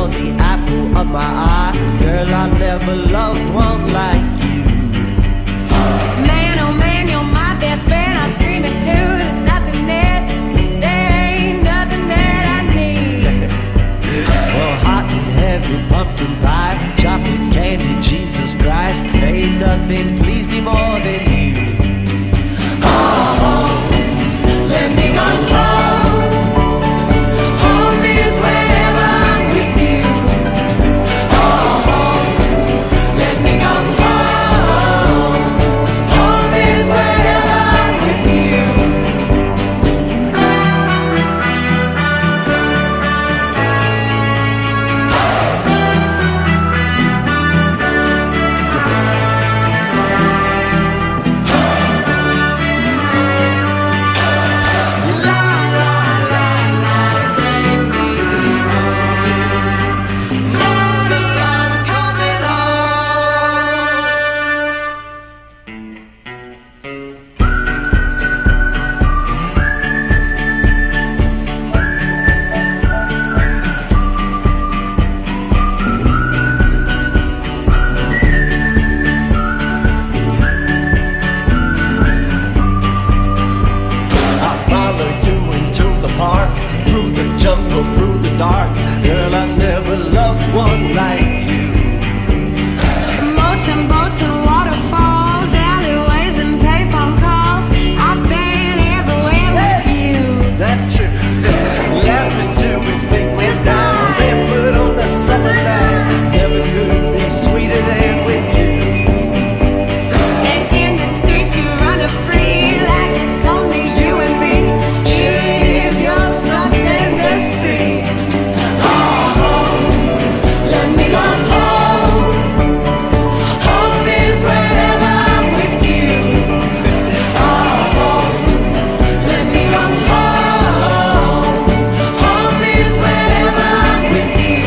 the apple of my eye. Girl, I never loved one like you. Man, oh man, you're my best friend. I scream it too. There's nothing that, there ain't nothing that I need. Well, hot and heavy pumpkin pie, chocolate candy, Jesus Christ, ain't nothing please me more than you. Oh, let me go home. Home is wherever I'm with you. Oh, let me go home. Home is wherever I'm with you. Through the jungle, through the dark, girl, I never loved one like you. Boats and boats and waterfalls, alleyways and payphone calls. I've been everywhere with you. That's true. Laughing till we think we're down, barefoot on the summer night. Never could be sweeter than with you. And in the streets you run a free like it's only you and me. If you're something to see. Oh, let me go home. Home is wherever I'm with you. Oh, let me go home. Home is wherever I'm with you.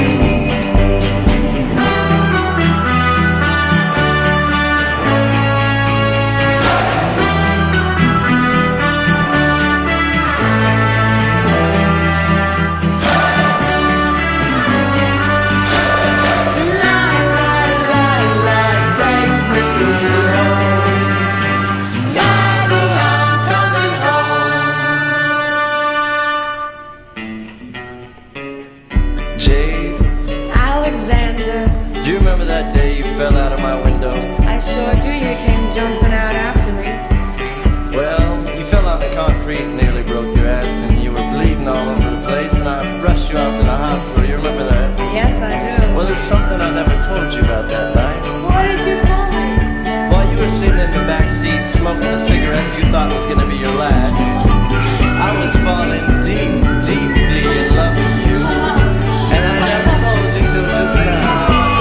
Jade, Alexander, do you remember that day you fell out of my window? I sure do. You came jumping out after me. Well, you fell on the concrete and nearly broke your ass, and you were bleeding all over the place, and I rushed you off to the hospital. You remember that? Yes, I do. Well, there's something I never told you about that night. What did you tell me? While you were sitting in the back seat smoking a cigarette you thought was going to be your last, I was falling deep, deeply in love with you, and I never told you till just now.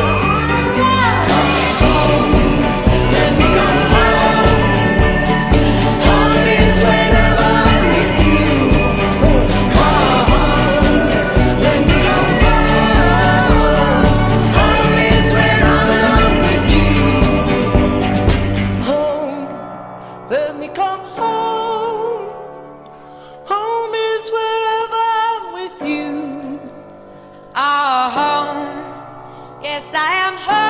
Let me go home. Home is wherever I'm with you. Oh, let me go home. Home is where I belong with you. Home, let me come home. Home is wherever I'm with you. Oh, home. Yes, I am home.